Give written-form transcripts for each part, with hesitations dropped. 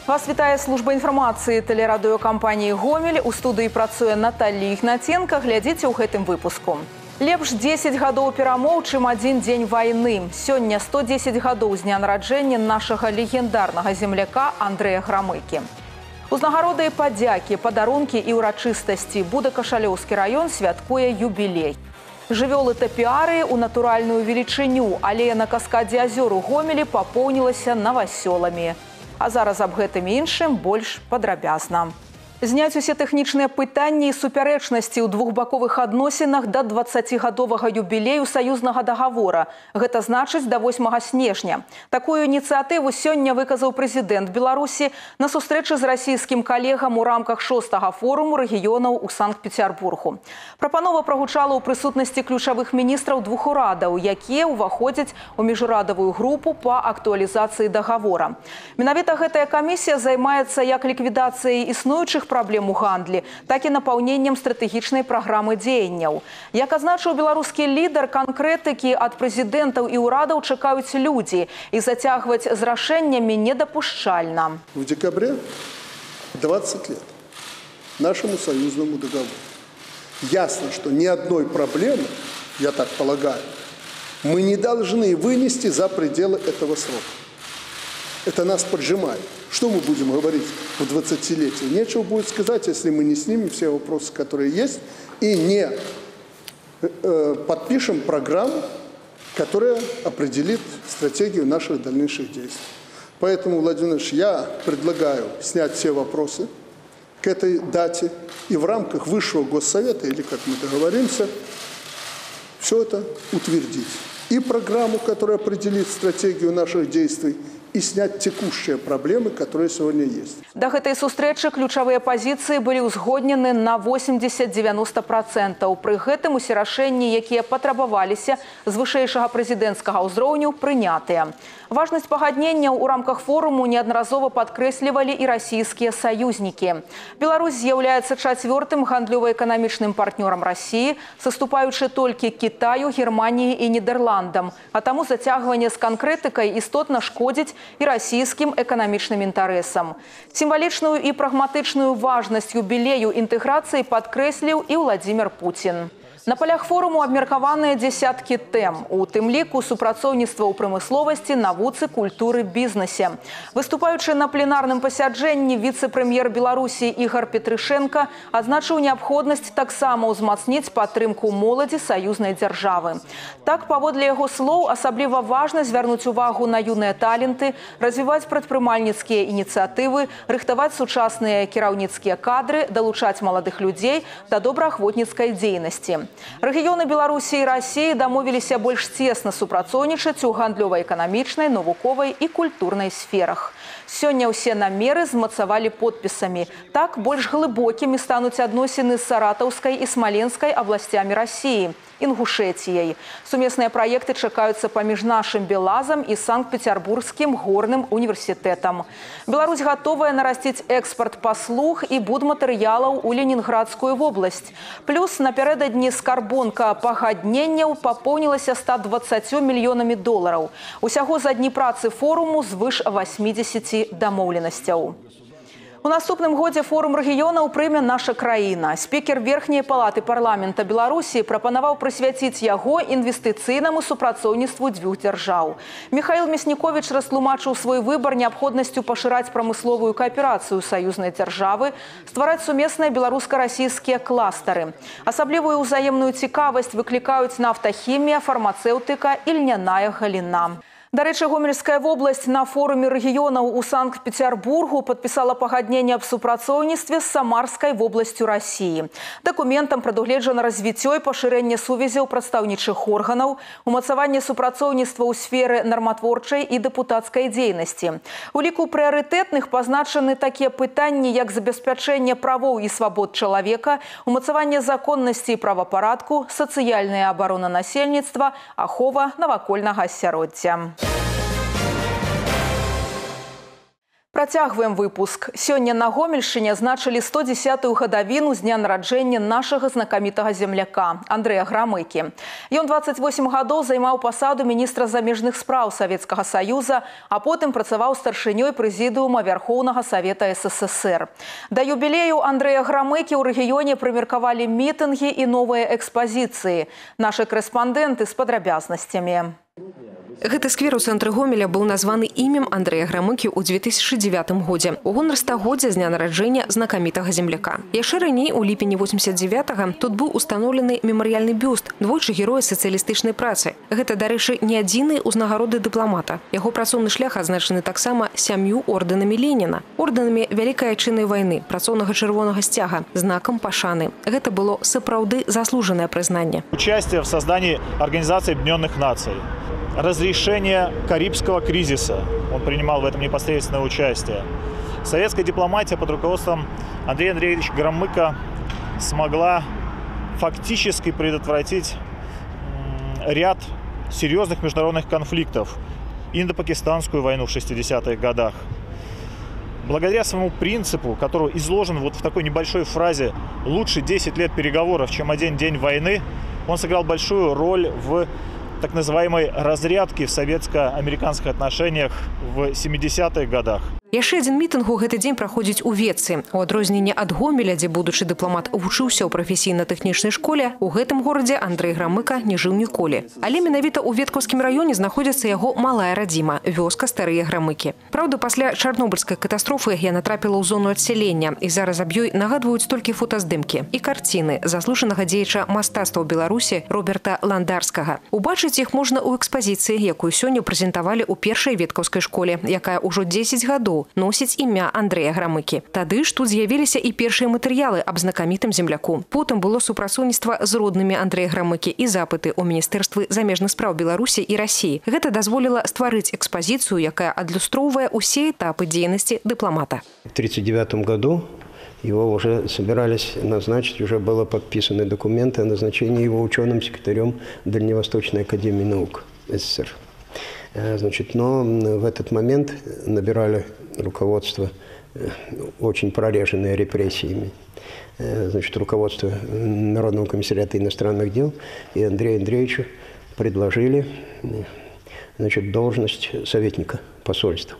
Вас вітае служба інфармацыі тэлерадыёкампаніі «Гомель». У студыі працуе Наталья Ігнаценка. Глядзіце ў гэтым выпуску. Лепш 10 гадоў перамоў, чым адзін дзень вайны. Сёння 110 гадоў з дня нараджэння нашага легендарнага земляка Андрэя Грамыкі. Узнагароды і падзякі, падарункі і ўрачыстасці. Буда-Кашалёўскі раён святкуе юбілей. Жывёлы тапіарыі ў натуральную велічыню, алея на каскадзе азёр у Гомелі папоўнілася навасёламі. А зараз аб гэтым і іншым больш падрабязна. Зняць усе тэхнічныя пытанні і супярэчнасці ў двухбаковых адносінах да 20гадовага юбілею саюзнага дагавора. Гэта значыць да 8 снежня. Такую ініцыятыву сёння выказаў прэзідэнт Беларусі на сустрэчы з расійскім калегам у рамках 6-га форуму рэгіёнаў у Санкт-Петербургу. Прапанова прагучала ў прысутнасці ключавых міністраў двух урадаў, якія ўваходзяць у міжурадавую групу па актуалізацыі дагавора. Менавіта гэтая камісія займаецца як ліквідацыяй існуючых праблем у гандлі, так і напаўненнем стратэгічнай праграмы дзеянняў. Як адзначыў беларускі лідар, канкрэтыкі ад прэзідэнтаў і ўрадаў чакаюць людзі, і зацягваць з рашэннямі недапушчальна. В декабре 20 лет нашему союзному договору. Ясно, что ни одной проблемы, я так полагаю, мы не должны вынести за пределы этого срока. Это нас поджимает. Что мы будем говорить в 20-летие? Нечего будет сказать, если мы не снимем все вопросы, которые есть, и не подпишем программу, которая определит стратегию наших дальнейших действий. Поэтому, Владимир Ильич, я предлагаю снять все вопросы к этой дате и в рамках Высшего Госсовета, или как мы договоримся, все это утвердить. И программу, которая определит стратегию наших действий, и снять текущие проблемы, которые сегодня есть. Да гэтай сустрэчы ключавыя пазіцыі былі ўзгоднены на 80-90%. Пры гэтым усе рашэнні, якія патрабаваліся з вышэйшага прэзідэнцкага ўзроўню, прынятыя. Важнасць пагадненняў у рамках форуму неаднаразова падкрэслівалі і расійскія саюзнікі. Беларусь з'яўляецца 4-м гандлёва-эканамічным партнёрам Расіі, саступаючы толькі Кітаю, Германіі і Нідерландам. А таму зацягванне з канкрэтыкай істотна шкодзіць і расійскім эканамічным інтарэсам. Сімвалічную і прагматычную важнасць юбілею інтэграцыі падкрэсліў і Владзімір Пуцін. На палях форуму абмеркаваныя дзесяткі тэм, у тым ліку супрацоўніцтва ў прамысловасці, навуцы, культуры, бізнесе. Выступаючы на пленарным пасяджэнні, віцэ-прэм'ер Беларусі Ігор Петрышенко адзначыў неабходнасць таксама ўзмацніць падтрымку моладзі саюзнай дзяржавы. Так, паводле яго слоў, асабліва важна звярнуць увагу на юныя таленты, развіваць прадпрымальніцкія ініцыятывы, рыхтаваць сучасныя кіраўніцкія кадры, далучаць маладых людзей да добраахвотніцкай дзейнасці. Рэгіёны Беларусі і Расіі дамовіліся больш цесна супрацоўнічаць у гандлёва-эканамічнай, навуковай і культурнай сферах. Сёння ўсе намеры змацавалі подпісамі. Так, больш глыбокімі стануць адносіны з Саратаўскай і Смаленскай абласцямі Расіі, Інгушэціяй. Сумесныя праекты чакаюцца паміж нашым Белазам і Санкт-Петербургскім горным універсітэтам. Беларусь гатовая нарасціць экспарт паслуг і будматэрыялаў у Ленінградскую вобласць. Плюс напярэдадні скарбонка пагадненняў папоўнілася 120 мільёнамі долараў. Усяго за дні працы форуму звыш 80 дамоўленасцяў. У наступным годзе форум рэгіёнаў прыме наша краіна. Спікер Верхняй палаты парламента Беларусі прапанаваў прысвяціць яго інвестыцыйнаму супрацоўніцтву дзвюх дзяржаў. Михаил Мясніковіч растлумачыў свой выбар неабходнасцю пашыраць прамысловую кааперацыю саюзнай дзяржавы, ствараць сумесныя беларуска-расійскія кластары. Асаблівую ўзаемную цікавасць выклікаюць нафтахімія, фармацэўтыка і льняная галіна. Дарэчы, Гомельская вобласць на форуме рэгіёнаў у Санкт-Петербургу падпісала пагадненне аб супрацоўніцтве з Самарскай вобласцю Расіі. Дакументам прадугледжана развіццё і пашырэнне сувязяў прадстаўнічых органаў, умацаванне супрацоўніцтва ў сферы нарматворчай і дэпутацкай дзейнасці. У ліку прыярытэтных пазначаны такія пытанні, як забеспячэнне правоў і свабод чалавека, умацаванне законнасці і правапарадку, сацыяльная абарона насельніцтва, ахова навакольнага асяроддзя. Працягваем выпуск. Сёння на Гомельшчыне значылі 110-ю гадавіну з дня нараджэння нашага знакамітага земляка Андрэя Грамыкі. Ён 28 гадоў займаў пасаду міністра замежных спраў Савецкага Саюза, а потым працаваў старшынёй прэзідыума Вярхоўнага Савета СССР. Да юбілею Андрэя Грамыкі ў рэгіёне прымеркавалі мітынгі і новыя экспазіцыі. Нашы корэспандэнты з падрабязнасцямі. Гэты сквер у цэнтры Гомеля быў названы імем Андрэя Грамыкі ў 2009 годзе. У гонар стагоддзя з дня нараджэння знакамітага земляка. Яшчэ раней, у ліпені 89-го, тут быў устаноўлены мемарыяльны бюст двойчы героя сацыялістычнай працы. Гэта, дарэчы, не адзіныя ўзнагароды дыпламата. Яго працоўны шлях азначаны таксама 7 ордэнамі Леніна, ордэнамі Вялікай Айчыннай вайны, працоўнага чырвонага сцяга, знакам пашаны. Гэта было сапраўды заслужанае прызнанне. Участие в создании Организации Объединенных Наций. Разрешение Карибского кризиса. Он принимал в этом непосредственное участие. Советская дипломатия под руководством Андрея Андреевича Громыка смогла фактически предотвратить ряд серьезных международных конфликтов. Индо-пакистанскую войну в 60-х годах. Благодаря своему принципу, который изложен вот в такой небольшой фразе «лучше 10 лет переговоров, чем один день войны», он сыграл большую роль в так называемой разрядки в советско-американских отношениях в 70-х годах. Яшчэ адзін мітынг у гэты дзень праходзіць у Ветцы. У адрозненне ад Гомеля, дзе будучы дыпламат вучыўся ў прафесійна-тэхнічнай школе, у гэтым горадзе Андрэй Грамыка не жыў ніколі. Але менавіта ў Веткаўскім раёне знаходзіцца яго малая радзіма – вёска Старыя Грамыкі. Праўда, пасля чарнобыльскай катастрофы яна трапіла ў зону адсялення, і зараз аб ёй нагадваюць толькі фотаздымкі і карціны заслужанага дзеяча мастацтва ў Беларусі Роберта Ландарскага. Убачыць іх можна ў экспазіцыі, якую сёння прэзентавалі ў першай веткаўскай школе, якая ўжо 10 гадоў носіць імя Андрэя Грамыкі. Тады ж тут з'явіліся і першыя матэрыялы аб знакамітым земляку. Потым было супрацоўніцтва з роднымі Андрэя Грамыкі і запыты ў міністэрствы замежных спраў Беларусі і Расіі. Гэта дазволіла стварыць экспазіцыю, якая адлюстроўвае усе этапы дзейнасці дыпламата. В 1939 году его уже собирались назначить, уже было подписаны документы о назначении его ученым секретарем Дальневосточной академии наук СССР. Значит, но в этот момент набирали руководство, очень прореженное репрессиями, значит, руководство Народного комиссариата иностранных дел, и Андрею Андреевичу предложили, значит, должность советника посольства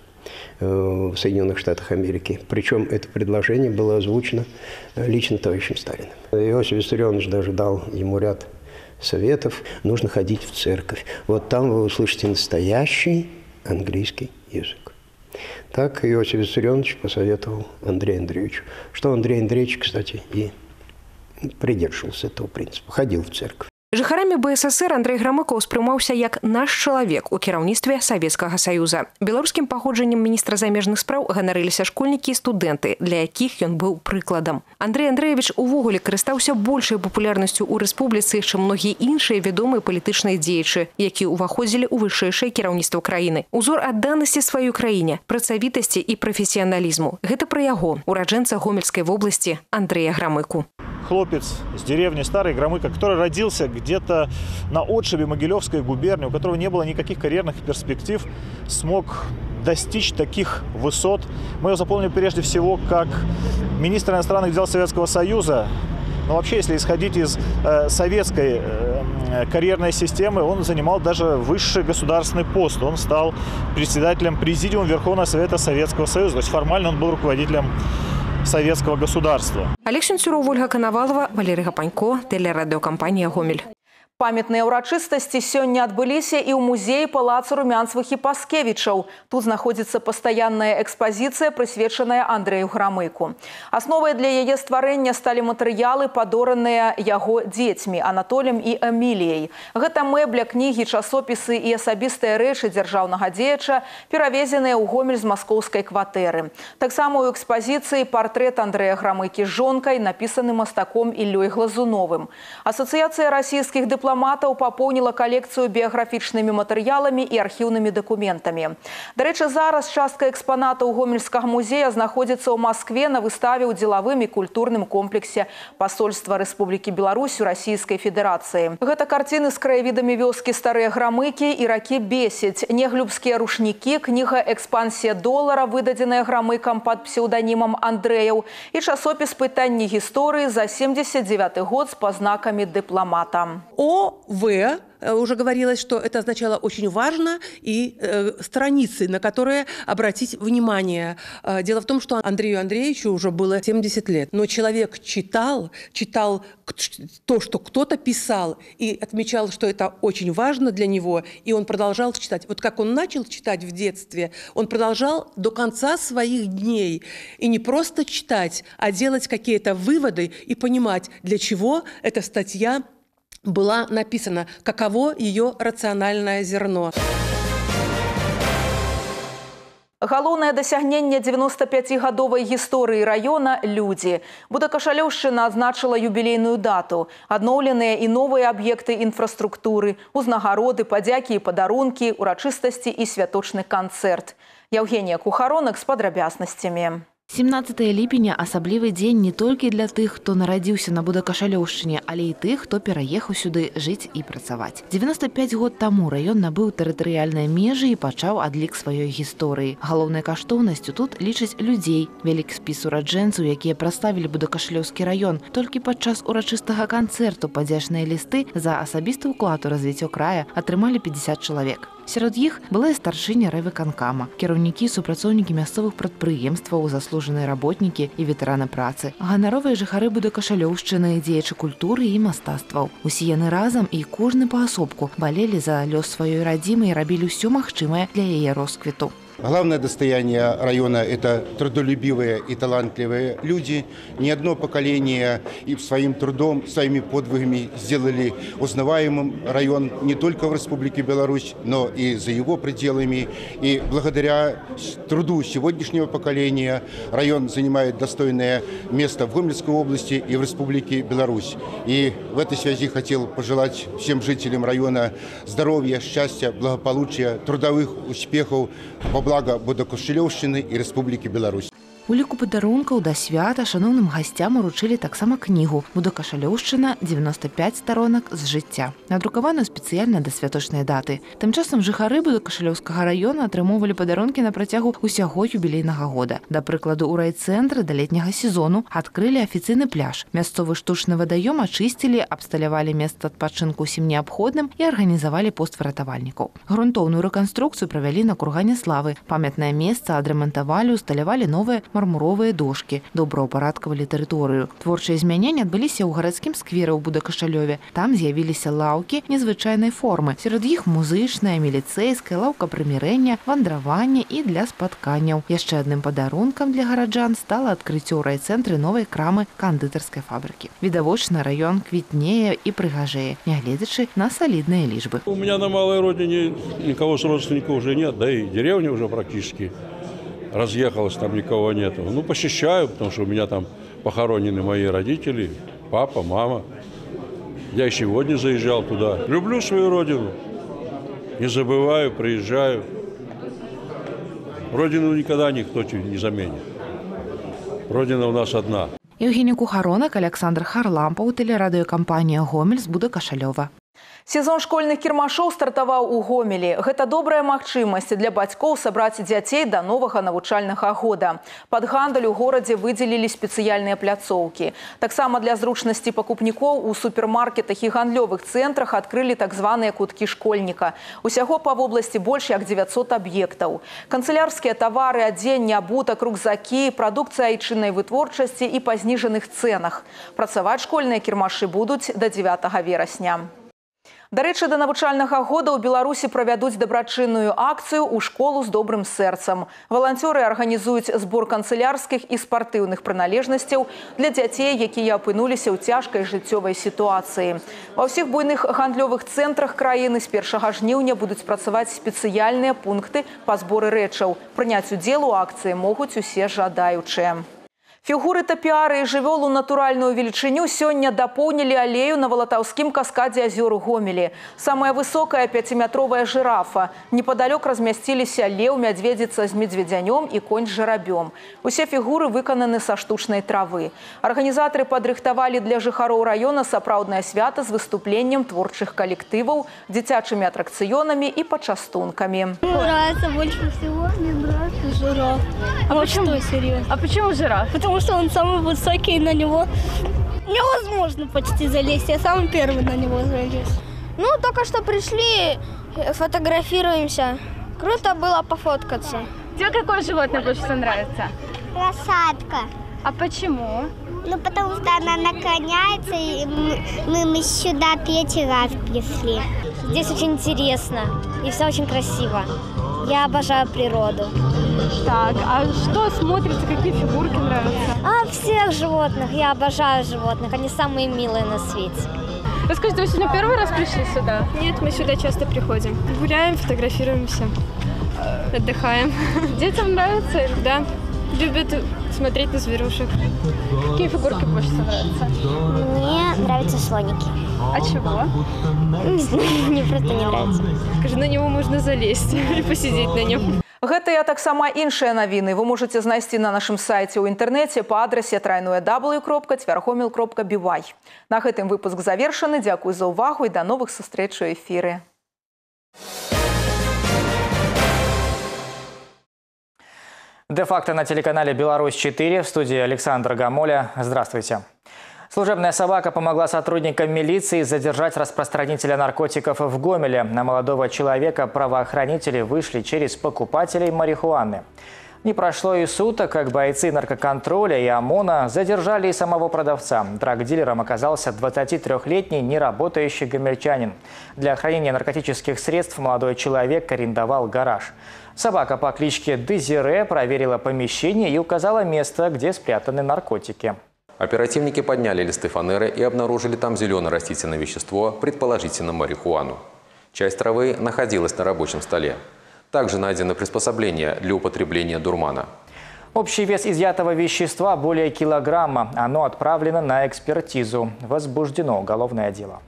в Соединенных Штатах Америки. Причем это предложение было озвучено лично товарищем Сталиным. Иосиф Виссарионович даже дал ему ряд советов. Нужно ходить в церковь. Вот там вы услышите настоящий английский язык. Так Иосиф Виссарионович посоветовал Андрею Андреевичу, что Андрей Андреевич, кстати, и придерживался этого принципа. Ходил в церковь. Жыхарамі БССР Андрэй Грамыка ўспрымаўся як наш чалавек у кіраўніцтве Савецкага Саюза. Беларускім паходжаннем міністра замежных спраў ганарыліся школьнікі і студэнты, для якіх ён быў прыкладам. Андрэй Андрэевіч увогуле карыстаўся большай папулярнасцю ў рэспубліцы, чым многія іншыя вядомыя палітычныя дзеячы, якія ўваходзілі ў вышэйшае кіраўніцтва краіны. Узор адданасці сваёй краіне, працавітасці і прафесіяналізму. Гэта пра яго, ураджэнца Гомельскай вобласці Андрэя Грамыку. Хлопец с деревни Старый Громыка, который родился где-то на отшибе Могилевской губернии, у которого не было никаких карьерных перспектив, смог достичь таких высот. Мы его запомнили прежде всего как министр иностранных дел Советского Союза. Но вообще, если исходить из советской карьерной системы, он занимал даже высший государственный пост. Он стал председателем президиума Верховного Совета Советского Союза. То есть формально он был руководителем советского государства. Олег Сенцюров, Ольга Коновалова, Валерий Гапанько, телерадиокомпания «Гомель». Памятныя ўрачыстасці сёння адбыліся і ў музеі палаца Румянцевых і Паскевічаў. Тут знаходзіцца пастаянная экспазіцыя, прысвечаная Андрэю Грамыку. Асновай для яе стварэння сталі матэрыялы, падораныя яго дзецьмі Анатолем і Эміліяй. Гэта мэбля, кнігі, часопісы і асабістыя рэчы дзяржаўнага дзеяча, перавезеныя ў Гомель з маскоўскай кватэры. Таксама ў экспазіцыі партрэт Андрэя Грамыкі з жонкай, напісаны мастаком Іллёй Глазуновым. Асацыяцыя расійскіх дыпламатаў дыпламатаў папоўніла калекцыю біяграфічнымі матэрыяламі і архіўнымі дакументамі. Дарэчы, зараз частка экспанатаў Гомельскага музея знаходзіцца ў Маскве на выставе ў дзелавым і культурным комплексе Посольства Рэспублікі Беларусь у Расійскай Федэрацыі. Гэта карціны з краявідамі вёскі Старыя Грамыкі і ракі Бесіць, неглюбскія рушнікі, кніга «Экспансія долара», выдадзеная Грамыкам пад псеўданімам Андрэяў, і часопіс «Пытанні гісторыі» за 79 год с познаками дипломата. ОВ, уже говорилось, что это означало очень важно, и страницы, на которые обратить внимание. Дело в том, что Андрею Андреевичу уже было 70 лет, но человек читал то, что кто-то писал, и отмечал, что это очень важно для него, и он продолжал читать. Вот как он начал читать в детстве, он продолжал до конца своих дней. И не просто читать, а делать какие-то выводы и понимать, для чего эта статья была написана, каково ее рациональное зерно. Галоўнае дасягненне 95-гадовай гісторыі раёна – людзі. Будакашалёўшчына адзначыла юбілейную дату. Адноўленыя і новыя аб'екты інфраструктуры, узнагароды, падзякі і падарункі, урачыстасці і святочны канцэрт. Евгения Кухаронак з падрабязнасцямі. 17 ліпеня – асаблівы дзень не толькі для тых, хто нарадзіўся на Будакашалёўшчыне, але і тых, хто пераехаў сюды жыць і працаваць. 95 год таму раён набыў тэрытарыяльныя межы і пачаў адлік сваёй гісторыі. Галоўнай каштоўнасцю тут лічаць людзей. Вялікі спіс ураджэнцаў, якія праславілі Будакашалёўскі раён. Толькі падчас урачыстага канцэрту падзячныя лісты за асабісты ўклад у развіццё края атрымалі 50 чалавек. Сярод іх была і старшыня райвыканкама, кіраўнікі, супрацоўнікі мясцовых прадпрыемстваў, заслужаныя работнікі і ветэраны працы, ганаровыя жыхары Будакашалёўшчыны, дзеячы культуры і мастацтваў. Усе яны разам і кожны паасобку балелі за лёс сваёй радзімы і рабілі ўсё магчымае для яе росквіту. Главное достояние района – это трудолюбивые и талантливые люди. Ни одно поколение и своим трудом, своими подвигами сделали узнаваемым район не только в Республике Беларусь, но и за его пределами. И благодаря труду сегодняшнего поколения район занимает достойное место в Гомельской области и в Республике Беларусь. И в этой связи хотел пожелать всем жителям района здоровья, счастья, благополучия, трудовых успехов во благо Будакашалёўшчыны і Рэспублікі Беларусь. У ліку падарункаў да свята шаноўным гасцям уручылі таксама кнігу «Будакашалёўшчына. 95 сторонак з жыцця», надрукаваную спецыяльна да святочнай даты. Тым часам жыхары Будакашалёўскага раёна атрымоўвалі падарункі на працягу ўсяго юбілейнага года. Да прыкладу, у райцэнтры да летняга сезону адкрылі афіцыйны пляж. Мясцовы штучны вадаём ачысцілі, абсталявалі месца адпачынку ўсім неабходным і арганізавалі пост выратавальнікаў. Грунтоўную рэканструкцыю правялі на кургане славы. Памятнае месца адрамантавалі, усталявалі новыя мармуровыя дошкі, добраўпарадкавалі тэрыторыю. Творчыя змяненні адбыліся ў гарадскім скверы ў Будакашалёве. Там з'явіліся лаўкі незвычайнай формы. Сярод іх музычная, міліцэйская, лаўка прымірэння, вандравання і для спатканняў. Яшчэ адным падарункам для гараджан стала адкрыццё ў райцэнтры новай крамы кандытарскай фабрыкі. Відавочна, раён квітнее і прыгажэе, нягледзячы на солидные лишбы. У меня на малой родине никого с родственников уже нет, да и деревня уже практически разъехалась, там никого нету. Ну, посещаю, потому что у меня там похоронены мои родители, папа, мама. Я и сегодня заезжал туда. Люблю свою родину, не забываю, приезжаю. Родину никогда никто не заменит. Родина у нас одна. Евгения Кухаронак, Александр Харлампаў, телерадыёкампанія «Гомель» з Будакашалёва. Сезон школьных кірмашоў стартаваў у Гомелі. Гэта добрая магчымасць для бацькоў сабраць дзяцей да новага навучальнага года. Пад гандаль у горадзе выдзелілі спецыяльныя пляцоўкі. Таксама для зручнасці пакупнікоў у супермаркетах і гандлёвых цэнтрах адкрылі так званыя куткі школьніка. Усяго па вобласці больш як 900 аб'ектаў. Канцылярскія тавары, адзенне, абутак, рюкзакі, прадукцыя айчыннай вытворчасці і па зніжаных цэнах. Працаваць школьныя кірмашы будуць да 9 верасня. Дарэчы, да навучальнага года ў Беларусі правядуць дабрачынную акцыю ў школу з добрым сэрцам. Валанцёры арганізуюць збор канцылярскіх і спартыўных прыналежнасцяў для дзяцей, якія апынуліся ў цяжкай жыццёвай сітуацыі. Ва ўсіх буйных гандлёвых цэнтрах краіны з 1 жніўня будуць працаваць спецыяльныя пункты па зборы рэчаў. Прыняць удзел у акцыі могуць усе жадаючыя. Фігуры тапіары і жывёл у натуральную велічыню сёння дапоўнілі алею на Валатаўскім каскадзе азёр Гомелі. Самая высокая 5-метровая жирафа. Непадалёк размясціліся леў, мядзведзіца з медведзянём і конь з жарабём. Усе фігуры выкананы са штучнай травы. Арганізатары падрыхтавалі для жыхароў раёна сапраўднае свята з выступленнем творчых калектываў, дзіцячымі атракцыёнамі і пачастункамі. Нравится больше всего, мне нравится жираф. А почему? Серьезно? А почему жираф? Потому что он самый высокий, и на него невозможно почти залезть. Я самый первый на него залез. Ну, только что пришли, фотографируемся. Круто было пофоткаться. Тебе какое животное больше всего нравится? Лошадка. А почему? Ну, потому что она наклоняется, и мы сюда 5 раз пришли. Здесь очень интересно, и все очень красиво. Я обожаю природу. Так, а что смотрится, какие фигурки нравятся? А всех животных, я обожаю животных, они самые милые на свете. Расскажите, вы сегодня первый раз пришли сюда? Нет, мы сюда часто приходим. Гуляем, фотографируемся, отдыхаем. Детям нравится? Да, любят смотреть на зверушек. Какие фигурки больше всего нравятся? Мне нравятся слоники. А чего? Не знаю, мне просто не нравится. Скажи, на него можно залезть и посидеть на нем. Гэтыя таксама іншыя навіны вы можете знайсці на нашым сайце ў інтэрнэце па адрасе www.tverhomel.by. На гэтым выпуск завершаны. Дзякуй за ўвагу і да новых сустрэч у эфіры. Де-факто на телеканале «Беларусь-4» в студии Александр Гамоля. Здравствуйте. Служебная собака помогла сотрудникам милиции задержать распространителя наркотиков в Гомеле. На молодого человека правоохранители вышли через покупателей марихуаны. Не прошло и суток, как бойцы наркоконтроля и ОМОНа задержали и самого продавца. Драгдилером оказался 23-летний неработающий гомельчанин. Для хранения наркотических средств молодой человек арендовал гараж. Собака по кличке Дезире проверила помещение и указала место, где спрятаны наркотики. Оперативники подняли листы фанеры и обнаружили там зеленое растительное вещество, предположительно марихуану. Часть травы находилась на рабочем столе. Также найдено приспособление для употребления дурмана. Общий вес изъятого вещества более килограмма. Оно отправлено на экспертизу. Возбуждено уголовное дело.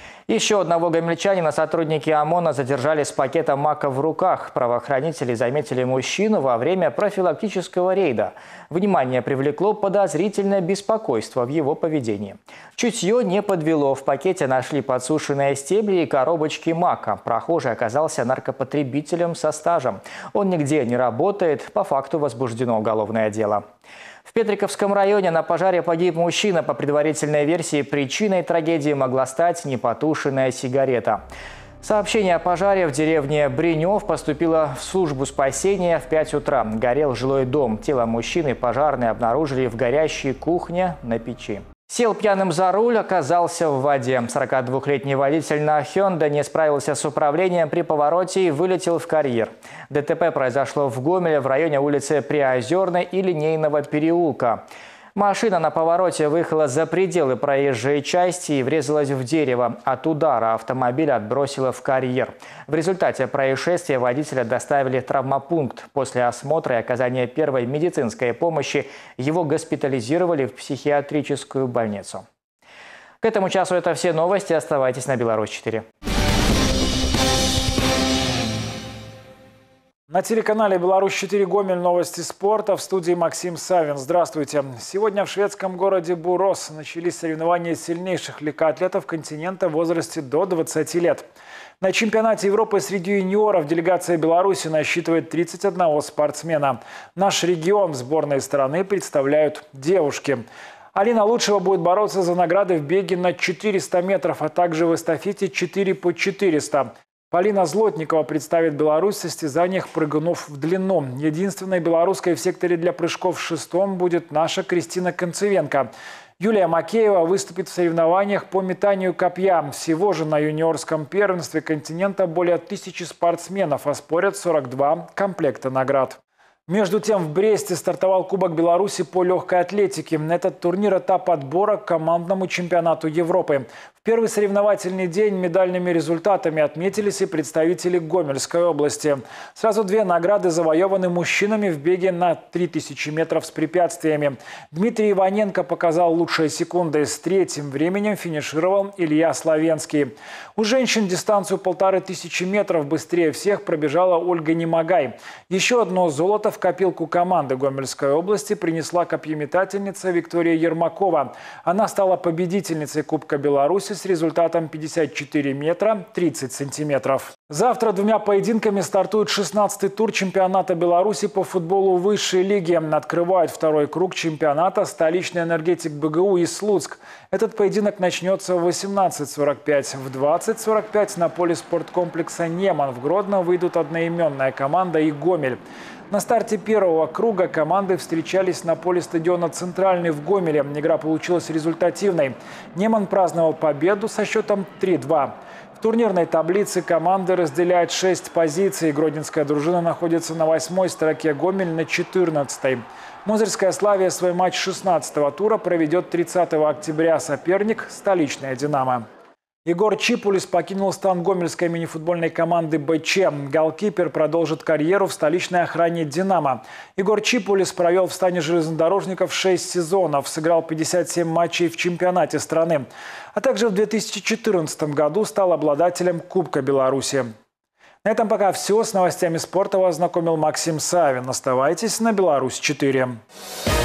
Еще одного гомельчанина сотрудники ОМОНа задержали с пакетом мака в руках. Правоохранители заметили мужчину во время профилактического рейда. Внимание привлекло подозрительное беспокойство в его поведении. Чутье не подвело. В пакете нашли подсушенные стебли и коробочки мака. Прохожий оказался наркопотребителем со стажем. Он нигде не работает. По факту возбуждено уголовное дело. В Петриковском районе на пожаре погиб мужчина. По предварительной версии, причиной трагедии могла стать непотушенная сигарета. Сообщение о пожаре в деревне Бринев поступило в службу спасения в 5 утра. Горел жилой дом. Тело мужчины пожарные обнаружили в горящей кухне на печи. Сел пьяным за руль, оказался в воде. 42-летний водитель на Hyundai не справился с управлением при повороте и вылетел в карьер. ДТП произошло в Гомеле в районе улицы Приозерной и Линейного переулка. Машина на повороте выехала за пределы проезжей части и врезалась в дерево. От удара автомобиль отбросило в карьер. В результате происшествия водителя доставили в травмопункт. После осмотра и оказания первой медицинской помощи его госпитализировали в психиатрическую больницу. К этому часу это все новости. Оставайтесь на Беларусь-4. На телеканале «Беларусь-4» Гомель новости спорта. В студии Максим Савин. Здравствуйте. Сегодня в шведском городе Бурос начались соревнования сильнейших легкоатлетов континента в возрасте до 20 лет. На чемпионате Европы среди юниоров делегация Беларуси насчитывает 31 спортсмена. Наш регион в сборной страны представляют девушки. Алина Лучшева будет бороться за награды в беге на 400 метров, а также в эстафете 4 по 400. Полина Злотникова представит Беларусь в состязаниях прыгунов в длину. Единственной белорусской в секторе для прыжков в шестом будет наша Кристина Концевенко. Юлия Макеева выступит в соревнованиях по метанию копья. Всего же на юниорском первенстве континента более 1000 спортсменов оспорят 42 комплекта наград. Между тем, в Бресте стартовал Кубок Беларуси по легкой атлетике. Этот турнир – этап отбора к командному чемпионату Европы. В первый соревновательный день медальными результатами отметились и представители Гомельской области. Сразу две награды завоеваны мужчинами в беге на 3000 метров с препятствиями. Дмитрий Иваненко показал лучшие секунды. С третьим временем финишировал Илья Славенский. У женщин дистанцию 1500 метров быстрее всех пробежала Ольга Немагай. Еще одно золото в копилку команды Гомельской области принесла копьеметательница Виктория Ермакова. Она стала победительницей Кубка Беларуси с результатом 54 метра 30 сантиметров. Завтра двумя поединками стартует 16-й тур чемпионата Беларуси по футболу высшей лиги. Открывает второй круг чемпионата столичный энергетик БГУ и Слуцк. Этот поединок начнется в 18:45. В 20:45 на поле спорткомплекса «Неман» в Гродно выйдут одноименная команда и Гомель. На старте первого круга команды встречались на поле стадиона «Центральный» в Гомеле. Игра получилась результативной. Неман праздновал победу со счетом 3-2. В турнирной таблице команды разделяют 6 позиций. Гродненская дружина находится на 8-й строке, Гомель на 14-й. Мозырская «Славия» свой матч 16-го тура проведет 30 октября. Соперник – столичная «Динамо». Егор Чипулис покинул стан гомельской мини-футбольной команды БЧ. Голкипер продолжит карьеру в столичной охране «Динамо». Егор Чипулис провел в стане железнодорожников 6 сезонов, сыграл 57 матчей в чемпионате страны. А также в 2014 году стал обладателем Кубка Беларуси. На этом пока все. С новостями спорта вас знакомил Максим Савин. Оставайтесь на Беларусь 4.